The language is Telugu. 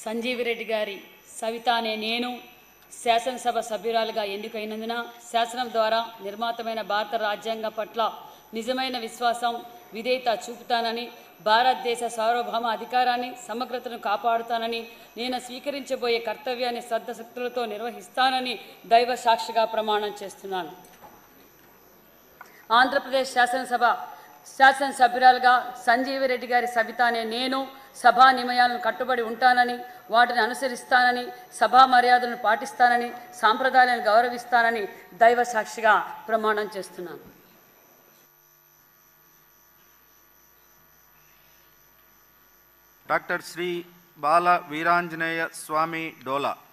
సంజీవిరెడ్డి గారి సవిత అనే నేను శాసనసభ సభ్యురాలుగా ఎన్నికైనందున శాసనం ద్వారా నిర్మాతమైన భారత రాజ్యాంగం పట్ల నిజమైన విశ్వాసం విధేయత చూపుతానని, భారతదేశ సార్వభౌమ అధికారాన్ని సమగ్రతను కాపాడుతానని, నేను స్వీకరించబోయే కర్తవ్యాన్ని శ్రద్ధశక్తులతో నిర్వహిస్తానని దైవ సాక్షిగా ప్రమాణం చేస్తున్నాను. ఆంధ్రప్రదేశ్ శాసనసభ్యురాలుగా సంజీవిరెడ్డి గారి సవిత అనే నేను సభా నియమాలను కట్టుబడి ఉంటానని, వాటిని అనుసరిస్తానని, సభా మర్యాదలను పాటిస్తానని, సాంప్రదాయాలను గౌరవిస్తానని దైవ సాక్షిగా ప్రమాణం చేస్తున్నాను. డాక్టర్ శ్రీ బాల వీరాంజనేయ స్వామి డోలా.